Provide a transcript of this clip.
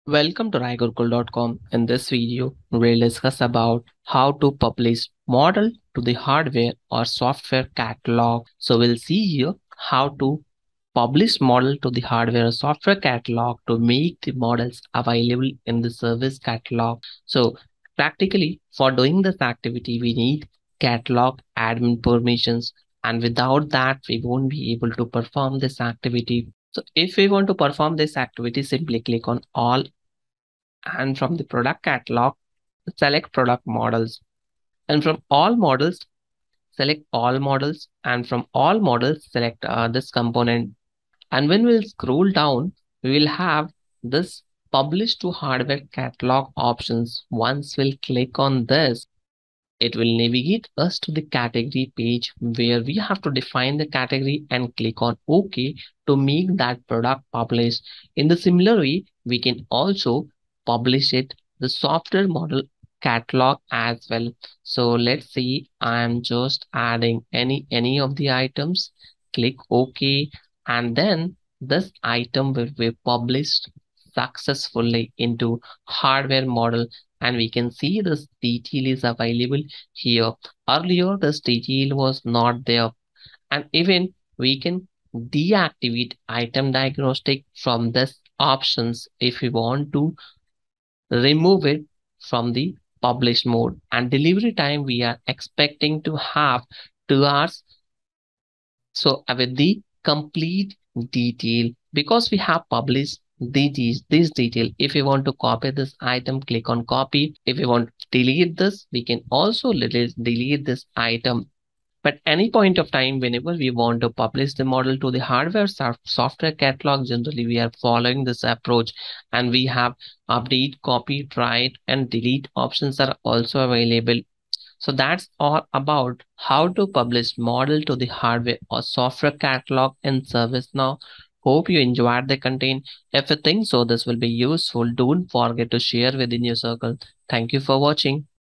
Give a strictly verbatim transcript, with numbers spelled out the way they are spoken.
Welcome to rai gurukul dot com. In this video, we'll discuss about how to publish model to the hardware or software catalog. So we'll see here how to publish model to the hardware or software catalog to make the models available in the service catalog. So practically for doing this activity, we need catalog admin permissions, and without that, we won't be able to perform this activity. So if we want to perform this activity, simply click on all, and from the product catalog, select product models. And from all models, select all models. And from all models, select uh, this component. And when we'll scroll down, we will have this publish to hardware catalog options. Once we'll click on this, it will navigate us to the category page where we have to define the category and click on OK to make that product published. In the similar way, we can also publish it the software model catalog as well. So let's see, I'm just adding any any of the items, click OK, and then this item will be published successfully into hardware model, and we can see this detail is available here. Earlier, this detail was not there, and even we can deactivate item diagnostic from this options if we want to remove it from the publish mode. And delivery time we are expecting to have two hours. So uh, with the complete detail, because we have published the, this detail, if we want to copy this item, click on copy. If we want to delete this, we can also delete delete this item. But any point of time, whenever we want to publish the model to the hardware soft- software catalog, generally we are following this approach, and we have update, copy, write, and delete options are also available. So that's all about how to publish model to the hardware or software catalog in ServiceNow. Hope you enjoyed the content. If you think so, this will be useful. Don't forget to share within your circle. Thank you for watching.